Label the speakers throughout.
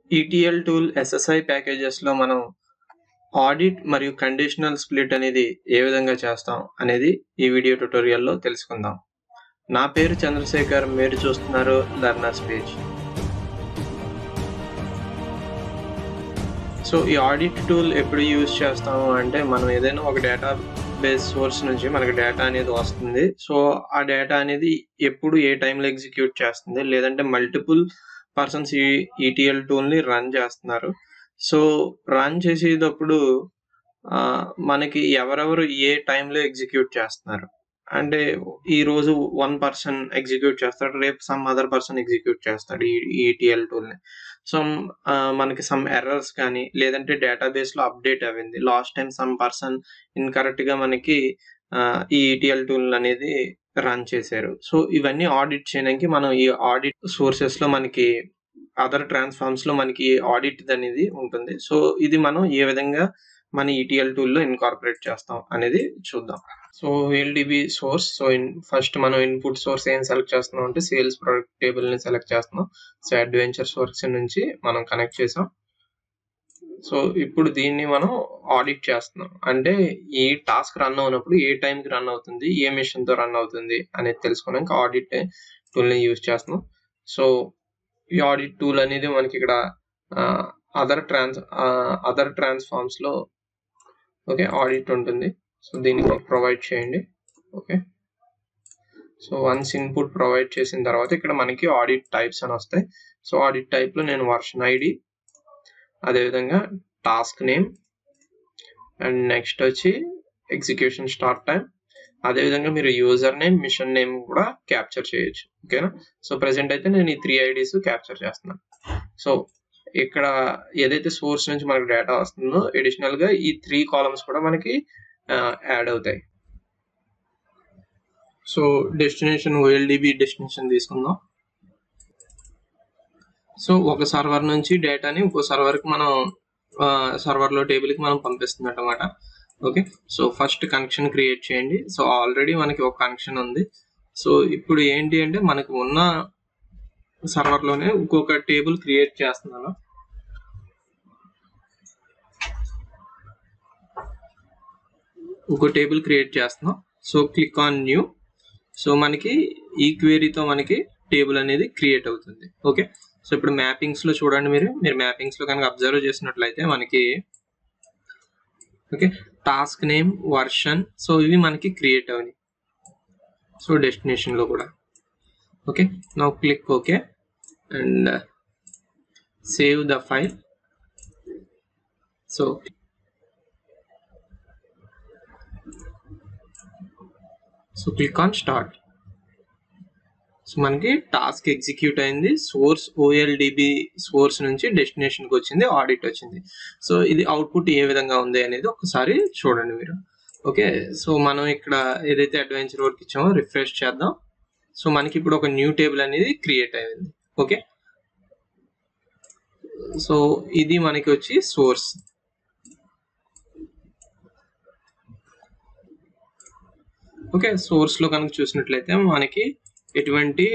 Speaker 1: ETL tool SSI ప్యాకేజెస్లో మనం audit మరియు conditional split అనేది ఏ విధంగా చేస్తాం అనేది ఈ వీడియో ట్యుటోరియల్లో తెలుసుకుందాం. నా పేరు చంద్రశేఖర్, మీరు చూస్తున్నారు లెర్నర్స్ పేజ్. సో ఈ ఆడిట్ టూల్ ఎప్పుడు యూజ్ చేస్తాము అంటే, మనం ఏదైనా ఒక డేటా బేస్ సోర్స్ నుంచి మనకి డేటా అనేది వస్తుంది. సో ఆ డేటా అనేది ఎప్పుడు ఏ టైంలో ఎగ్జిక్యూట్ చేస్తుంది, లేదంటే మల్టిపుల్ పర్సన్స్ ఈ ETL టూల్ని రన్ చేస్తున్నారు. సో రన్ చేసేటప్పుడు మనకి ఎవరెవరు ఏ టైంలో ఎగ్జిక్యూట్ చేస్తున్నారు అంటే, ఈరోజు 1 పర్సన్ ఎగ్జిక్యూట్ చేస్తాడు, రేపు సమ్ అదర్ పర్సన్ ఎగ్జిక్యూట్ చేస్తాడు ఈ ETL టూల్ని. సో మనకి సమ్ ఎర్రర్స్ కానీ, లేదంటే డేటాబేస్లో అప్డేట్ అయింది, లాస్ట్ టైం సమ్ పర్సన్ ఇన్కరెక్ట్గా మనకి ఈ ETL టూల్ అనేది రన్ చేశారు. సో ఇవన్నీ ఆడిట్ చేయడానికి మనం ఈ ఆడిట్ సోర్సెస్లో మనకి అదర్ ట్రాన్స్ఫార్మ్స్లో మనకి ఆడిట్ అనేది ఉంటుంది. సో ఇది మనం ఏ విధంగా మన ETL టూల్లో ఇన్కార్పొరేట్ చేస్తాం అనేది చూద్దాం. So VLDB source. So first మనం ఇన్పుట్ సోర్స్ ఏం సెలెక్ట్ చేస్తున్నాం అంటే, సేల్స్ ప్రొడక్ట్ టేబుల్ని సెలెక్ట్ చేస్తున్నాం. సో అడ్వెంచర్ సోర్స్ నుంచి మనం కనెక్ట్ చేసాం. సో ఇప్పుడు దీన్ని మనం ఆడిట్ చేస్తున్నాం అంటే, ఈ టాస్క్ రన్ అవునప్పుడు ఏ టైంకి రన్ అవుతుంది, ఏ మిషన్తో రన్ అవుతుంది అనేది తెలుసుకోవడానికి ఆడిట్ టూల్ని యూజ్ చేస్తున్నాం. సో ఈ ఆడిట్ టూల్ అనేది మనకి ఇక్కడ అదర్ ట్రాన్స్ఫార్మ్స్లో ఓకే ఆడిట్ ఉంటుంది. సో దీనికి ప్రొవైడ్ చేయండి. Okay, so once input provide చేసిన తర్వాత ఇక్కడ మనకి ఆడిట్ టైప్స్ అని వస్తాయి. సో ఆడిట్ టైప్లో నేను వర్షన్ ఐడి, అదేవిధంగా టాస్క్ నేమ్, అండ్ నెక్స్ట్ వచ్చి ఎగ్జిక్యూషన్ స్టార్ట్ టైం, అదేవిధంగా మీరు యూజర్ నేమ్, మిషన్ నేమ్ కూడా క్యాప్చర్ చేయొచ్చు. ఓకేనా. సో ప్రెసెంట్ అయితే నేను ఈ 3 IDs క్యాప్చర్ చేస్తున్నాను. సో ఇక్కడ ఏదైతే సోర్స్ నుంచి మనకి డేటా వస్తుందో, అడిషనల్గా ఈ 3 కాలమ్స్ కూడా మనకి యాడ్ అవుతాయి. సో డెస్టినేషన్ OLDB డెస్టినేషన్ తీసుకుందాం. సో ఒక సర్వర్ నుంచి డేటాని ఇంకో సర్వర్కి మనం సర్వర్లో టేబుల్కి మనం పంపిస్తున్నట్టు అన్నమాట. Okay, so first connection create చేయండి. సో ఆల్రెడీ మనకి ఒక కనెక్షన్ ఉంది. సో ఇప్పుడు ఏంటి అంటే, మనకు ఉన్న సర్వర్లోనే ఇంకొక టేబుల్ క్రియేట్ చేస్తున్నాను. ఇంకో టేబుల్ క్రియేట్ చేస్తున్నాం. So click on new. So మనకి ఈ క్వెరీతో మనకి టేబుల్ అనేది క్రియేట్ అవుతుంది. ఓకే, సో ఇప్పుడు మ్యాపింగ్స్లో చూడండి. మీరు మ్యాపింగ్స్లో కనుక అబ్జర్వ్ చేసినట్లయితే మనకి okay task name, version, so ఇవి మనకి క్రియేట్ అవుతాయి. సో డెస్టినేషన్లో కూడా okay. Now click okay and save the file. So click on start. So మనకి టాస్క్ ఎగ్జిక్యూట్ అయింది. సోర్స్ OLDB సోర్స్ నుంచి డెస్టినేషన్కి వచ్చింది, ఆడిట్ వచ్చింది. సో ఇది అవుట్పుట్ ఏ విధంగా ఉంది అనేది ఒకసారి చూడండి మీరు. ఓకే, సో మనం ఇక్కడ ఏదైతే అడ్వెంచర్ వర్క్ ఇచ్చామో రిఫ్రెష్ చేద్దాం. సో మనకి ఇప్పుడు ఒక న్యూ టేబుల్ అనేది క్రియేట్ అయింది. ఓకే, సో ఇది మనకి వచ్చి సోర్స్. ఓకే, సోర్స్లో కనుక చూసినట్లయితే మనకి ఎటువంటి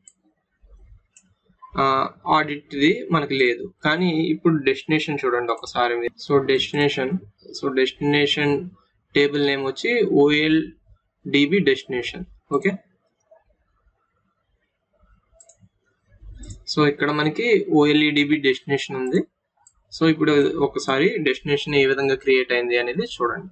Speaker 1: ఆడిట్ది మనకి లేదు. కానీ ఇప్పుడు డెస్టినేషన్ చూడండి ఒకసారి మీరు. సో డెస్టినేషన్ టేబుల్ నేమ్ వచ్చి OLDB డెస్టినేషన్. ఓకే, సో ఇక్కడ మనకి OLDB డెస్టినేషన్ ఉంది. సో ఇప్పుడు ఒకసారి డెస్టినేషన్ ఏ విధంగా క్రియేట్ అయింది అనేది చూడండి.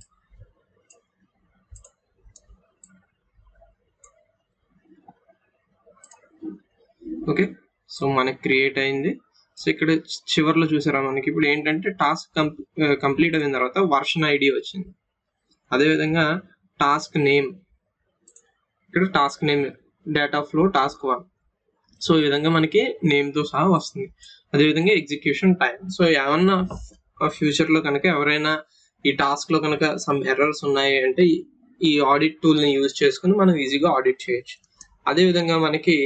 Speaker 1: ఓకే, సో మనకి క్రియేట్ అయింది. సో ఇక్కడ చివరిలో చూసారా, మనకి ఇప్పుడు ఏంటంటే టాస్క్ కంప్లీట్ అయిన తర్వాత వర్షన్ ఐడి వచ్చింది. అదేవిధంగా టాస్క్ నేమ్, ఇక్కడ task name data flow task 1. So ఈ విధంగా మనకి నేమ్తో సహా వస్తుంది. అదేవిధంగా ఎగ్జిక్యూషన్ టైం. సో ఏమన్నా ఫ్యూచర్లో కనుక ఎవరైనా ఈ టాస్క్లో కనుక సమ్ ఎర్రర్స్ ఉన్నాయి అంటే, ఈ ఆడిట్ టూల్ని యూజ్ చేసుకుని మనం ఈజీగా ఆడిట్ చేయొచ్చు. అదేవిధంగా మనకి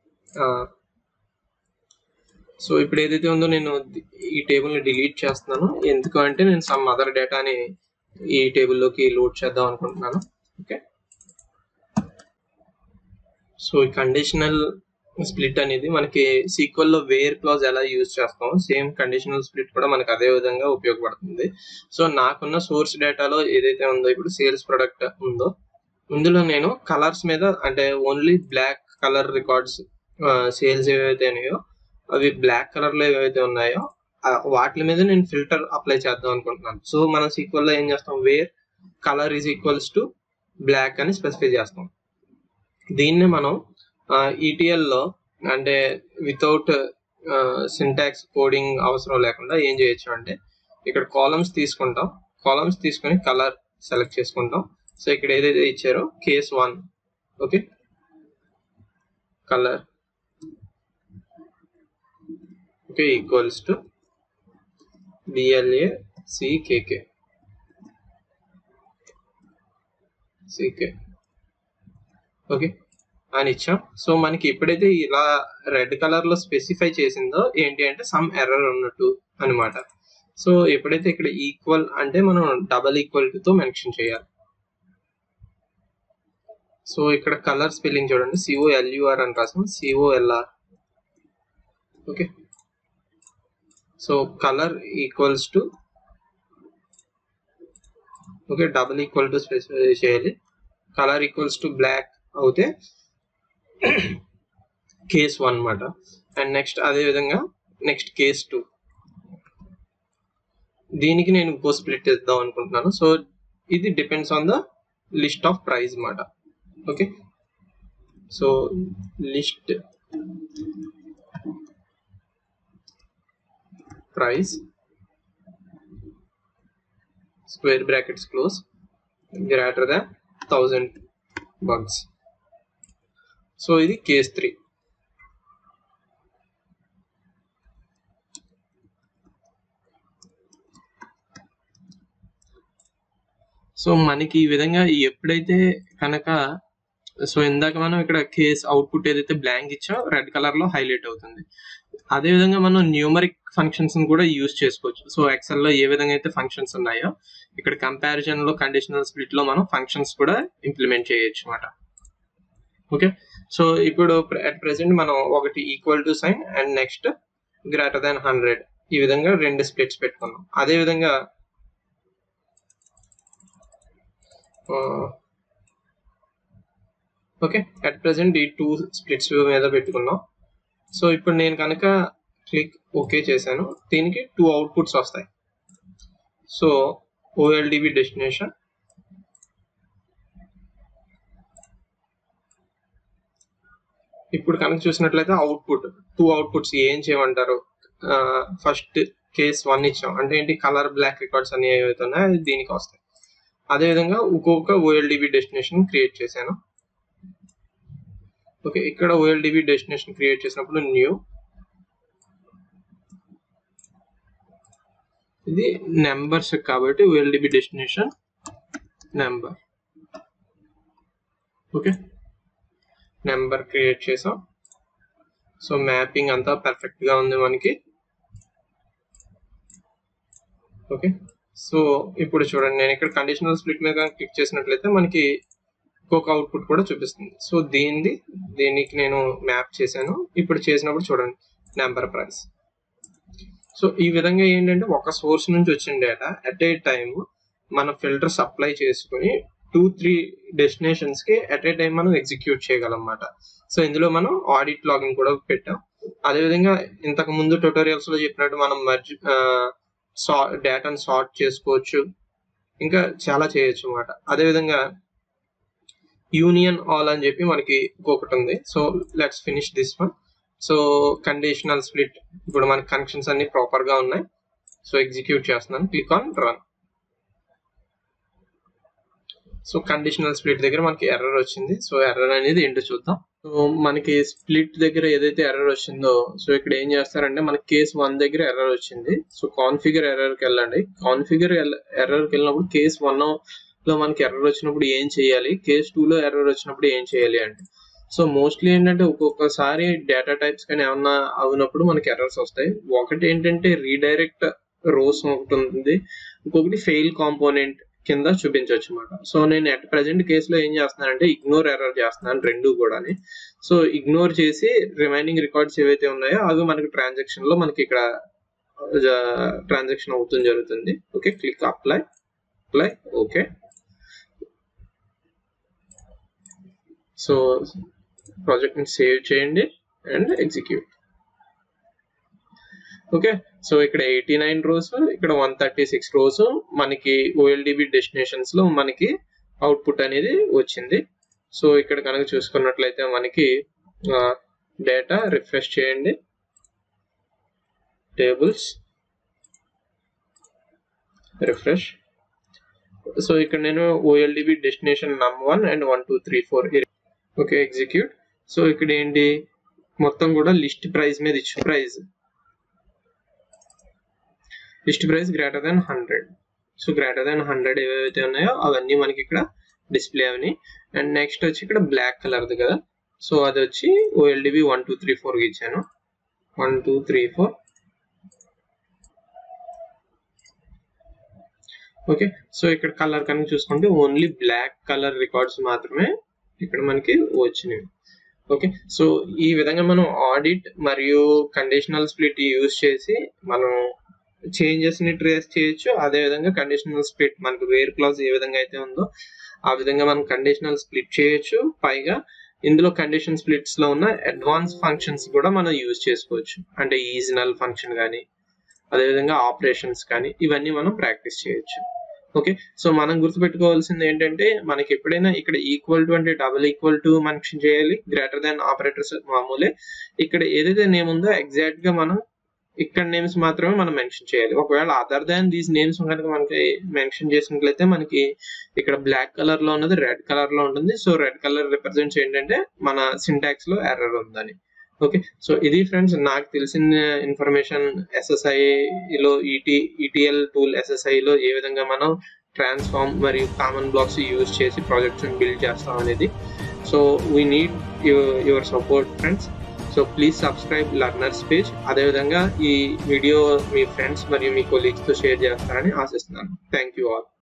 Speaker 1: సో ఇప్పుడు ఏదైతే ఉందో, నేను ఈ టేబుల్ని డిలీట్ చేస్తున్నాను. ఎందుకంటే నేను సమ్ అదర్ డేటాని ఈ టేబుల్లోకి లోడ్ చేద్దాం అనుకుంటున్నాను. ఓకే, సో ఈ కండిషనల్ స్ప్లిట్ అనేది మనకి SQL లో వేర్ క్లాజ్ ఎలా యూజ్ చేస్తాం, సేమ్ కండిషనల్ స్ప్లిట్ కూడా మనకు అదే విధంగా ఉపయోగపడుతుంది. సో నాకున్న సోర్స్ డేటాలో ఏదైతే ఉందో ఇప్పుడు సేల్స్ ప్రొడక్ట్ ఉందో, ఇందులో నేను కలర్స్ మీద అంటే only black colour records sales ఏవైతే ఉన్నాయో అవి బ్లాక్ కలర్ లో ఏవైతే ఉన్నాయో వాటి మీద నేను ఫిల్టర్ అప్లై చేద్దాం అనుకుంటున్నాను. సో మనం SQL లో ఏం చేస్తాం, where colour is equals to black అని స్పెసిఫై చేస్తాం. దీన్ని మనం ETL లో అంటే వితౌట్ సింటాక్స్ కోడింగ్ అవసరం లేకుండా ఏం చేయొచ్చు అంటే ఇక్కడ కాలమ్స్ తీసుకుంటాం, కాలమ్స్ తీసుకొని కలర్ సెలెక్ట్ చేసుకుంటాం. సో ఇక్కడ ఏదైతే ఇచ్చారో case 1 okay colour okay equals to BLACKK okay అని ఇచ్చాం. సో మనకి ఎప్పుడైతే ఇలా రెడ్ కలర్ లో స్పెసిఫై చేసిందో ఏంటి అంటే సమ్ ఎర్రర్ ఉన్నట్టు అనమాట. సో ఎప్పుడైతే ఇక్కడ ఈక్వల్ అంటే మనం డబల్ ఈక్వల్ తో మెన్షన్ చేయాలి. సో ఇక్కడ కలర్ స్పెల్లింగ్ చూడండి, COLUR అని రాసాం, COLR ఓకే. So colour equals to okay double equal to specify చేయాలి. కలర్ ఈక్వల్స్ టు బ్లాక్ అవుతే కేస్ 1 అన్నమాట. అండ్ నెక్స్ట్ అదే విధంగా నెక్స్ట్ కేస్ 2 దీనికి నేను ఇంకో స్ప్లిట్ ఇద్దాం అనుకుంటున్నాను. సో ఇది depends on the list of price అన్నమాట. Okay so list price square brackets close greater than 1000 bucks. So ఇది కేస్ 3. సో మనకి ఈ విధంగా ఎప్పుడైతే కనుక సో ఇందాక మనం ఇక్కడ కేస్ అవుట్పుట్ ఏదైతే బ్లాంక్ ఇచ్చా రెడ్ కలర్ లో హైలైట్ అవుతుంది. అదే విధంగా మనం న్యూమరిక్ ఫంక్షన్స్ కూడా యూజ్ చేసుకోవచ్చు. సో ఎక్సెల్ లో ఏ విధంగా అయితే ఫంక్షన్స్ ఉన్నాయో ఇక్కడ కంపారిజన్ లో కండిషనల్ స్ప్లిట్ లో మనం ఫంక్షన్స్ కూడా ఇంప్లిమెంట్ చేయొచ్చు అన్నమాట. ఓకే సో ఇప్పుడు అట్ ప్రెసెంట్ మనం ఒకటి equal to sign and next greater than 100 ఈ విధంగా రెండు స్ప్లిట్స్ పెట్టుకున్నాం. అదే విధంగా ఓకే అట్ ప్రెసెంట్ ఈ 2 స్ప్లిట్స్ మీద పెట్టుకున్నాం. సో ఇప్పుడు నేను కనుక క్లిక్ ఓకే చేశాను, దీనికి 2 అవుట్పుట్స్ వస్తాయి. సో OLDB డెస్టినేషన్ ఇప్పుడు కనుక చూసినట్లయితే అవుట్పుట్ 2 అవుట్పుట్స్ ఏం చేయమంటారు. ఫస్ట్ కేస్ 1 ఇచ్చాం అంటే ఏంటి, కలర్ బ్లాక్ రికార్డ్స్ అన్ని ఏవైతే ఉన్నాయో దీనికి వస్తాయి. అదేవిధంగా ఇంకొక OLDB డెస్టినేషన్ క్రియేట్ చేశాను. ఓకే ఇక్కడ OLDB డెస్టినేషన్ క్రియేట్ చేసినప్పుడు న్యూ ఇది నెంబర్స్ కాబట్టి OLDB destination number okay number create చేసాం. సో మ్యాపింగ్ అంతా పర్ఫెక్ట్ గా ఉంది మనకి. ఓకే సో ఇప్పుడు చూడండి, నేను ఇక్కడ కండిషనల్ స్ప్లిట్ మీద క్లిక్ చేసినట్లయితే మనకి ఇంకొక అవుట్పుట్ కూడా చూపిస్తుంది. సో దీనికి నేను మ్యాప్ చేశాను. ఇప్పుడు చేసినప్పుడు చూడండి నెంబర్ ప్రైస్. సో ఈ విధంగా ఏంటంటే ఒక సోర్స్ నుంచి వచ్చిన డేటా అట్ ఏ టైం మన ఫిల్టర్స్ అప్లై చేసుకుని 2-3 డెస్టినేషన్స్ కి అట్ ఏ టైం మనం ఎగ్జిక్యూట్ చేయగలం అన్నమాట. సో ఇందులో మనం ఆడిట్ లాగిన్ కూడా పెట్టాం. అదేవిధంగా ఇంతకు ముందు ట్యుటోరియల్స్ లో చెప్పినట్టు మనం డేటాను సార్ట్ చేసుకోవచ్చు, ఇంకా చాలా చేయొచ్చు అన్నమాట. అదేవిధంగా యూనియన్ ఆల్ అని చెప్పి మనకి ఇంకొకటి ఉంది. So let's finish this one. So conditional split ఇప్పుడు మనకి కనెక్షన్స్ అన్ని ప్రాపర్ గా ఉన్నాయి. సో ఎగ్జిక్యూట్ చేస్తున్నాను, click on run. So conditional split దగ్గర మనకి ఎర్రర్ వచ్చింది. సో ఎర్రర్ అనేది ఏంటో చూద్దాం. సో మనకి స్ప్లిట్ దగ్గర ఏదైతే ఎర్రర్ వచ్చిందో, సో ఇక్కడ ఏం చేస్తారంటే మనకి కేస్ 1 దగ్గర ఎర్రర్ వచ్చింది. సో కాన్ఫిగర్ ఎర్రర్ కి వెళ్ళండి. కాన్ఫిగర్ ఎర్రర్ కి వెళ్ళినప్పుడు కేస్ 1 లో మనకి ఎర్రర్ వచ్చినప్పుడు ఏం చేయాలి, కేస్ 2 లో ఎర్రర్ వచ్చినప్పుడు ఏం చేయాలి అంటే, సో మోస్ట్లీ ఏంటంటే ఒక్కొక్కసారి డేటా టైప్స్ కానీ ఏమన్నా అవునప్పుడు మనకి ఎర్రర్స్ వస్తాయి. ఒకటి ఏంటంటే రీడైరెక్ట్ రోస్ ఒకటి ఉంటుంది, ఇంకొకటి ఫెయిల్ కాంపోనెంట్ కింద చూపించవచ్చు అనమాట. సో నేను అట్ ప్రెసెంట్ కేసులో ఏం చేస్తున్నానంటే ఇగ్నోర్ ఎర్రర్ చేస్తున్నాను రెండు కూడాని. సో ఇగ్నోర్ చేసి రిమైనింగ్ రికార్డ్స్ ఏవైతే ఉన్నాయో అవి మనకి ట్రాన్సాక్షన్ లో మనకి ఇక్కడ ట్రాన్సాక్షన్ అవుతుంది జరుగుతుంది. Okay, click apply, okay. So project ని సేవ్ చేయండి అండ్ ఎగ్జిక్యూట్. ఓకే, సో ఇక్కడ 89 రోస్, ఇక్కడ 136 రోస్ మనకి OLDB డెస్టినేషన్స్ లో మనకి అవుట్పుట్ అనేది వచ్చింది. సో ఇక్కడ కనుక చూసుకున్నట్లయితే మనకి డేటా రిఫ్రెష్ చేయండి, టేబుల్స్ రిఫ్రెష్. సో ఇక్కడ నేను OLDB destination num1 and 1 2 3 4. Okay, execute. So ఇక్కడ ఏంటి మొత్తం కూడా లిస్ట్ ప్రైస్ మీద ఇచ్చు, list price greater than 100. So greater than 100 ఏవైతే ఉన్నాయో అవన్నీ మనకి ఇక్కడ డిస్ప్లే అవని. అండ్ నెక్స్ట్ వచ్చి ఇక్కడ బ్లాక్ కలర్ది కదా, సో అది వచ్చి OLDB 1 2 3 4 కి ఇచ్చాను. 1 2 3 4. ఓకే, సో ఇక్కడ కలర్ కనుక చూసుకుంటే ఓన్లీ బ్లాక్ కలర్ రికార్డ్స్ మాత్రమే ఇక్కడ మనకి వచ్చినాయి. ఓకే, సో ఈ విధంగా మనం ఆడిట్ మరియు కండిషనల్ స్ప్లిట్ యూజ్ చేసి మనం చేంజెస్ ని ట్రేస్ చేయొచ్చు. అదే విధంగా కండిషనల్ స్ప్లిట్ మనకు వేర్ క్లాజ్ ఏ విధంగా అయితే ఉందో ఆ విధంగా మనం కండిషనల్ స్ప్లిట్ చేయొచ్చు. పైగా ఇందులో కండిషన్ స్ప్లిట్స్ లో ఉన్న అడ్వాన్స్ ఫంక్షన్స్ కూడా మనం యూజ్ చేసుకోవచ్చు. అంటే ఈజినల్ ఫంక్షన్ కానీ అదేవిధంగా ఆపరేషన్స్ కానీ ఇవన్నీ మనం ప్రాక్టీస్ చేయొచ్చు. ఓకే, సో మనం గుర్తుపెట్టుకోవాల్సింది ఏంటంటే మనకి ఎప్పుడైనా ఇక్కడ ఈక్వల్ టు అంటే డబుల్ ఈక్వల్ టు మెన్షన్ చేయాలి, గ్రేటర్ దాన్ ఆపరేటర్స్ మామూలే. ఇక్కడ ఏదైతే నేమ్ ఉందో ఎగ్జాక్ట్ గా మనం ఇక్కడ నేమ్స్ మాత్రమే మనం మెన్షన్ చేయాలి. ఒకవేళ అదర్ దాన్ దీస్ నేమ్స్ కనుక మనకి మెన్షన్ చేసినట్లయితే మనకి ఇక్కడ బ్లాక్ కలర్ లో ఉన్నది రెడ్ కలర్ లో ఉంటుంది. సో రెడ్ కలర్ రిప్రజెంట్స్ ఏంటంటే మన సింటాక్స్ లో ఎర్రర్ ఉందని. ఓకే, సో ఇది ఫ్రెండ్స్ నాకు తెలిసిన ఇన్ఫర్మేషన్ SSIలో ETL టూల్ SSIలో ఏ విధంగా మనం ట్రాన్స్ఫార్మ్ మరియు కామన్ బ్లాక్స్ యూజ్ చేసి ప్రాజెక్ట్స్ బిల్డ్ చేస్తాం అనేది. So we need your support friends. So please subscribe learners page. అదేవిధంగా ఈ వీడియో మీ ఫ్రెండ్స్ మరియు మీ కొలీగ్స్ తో షేర్ చేస్తారని ఆశిస్తున్నాను. Thank you all.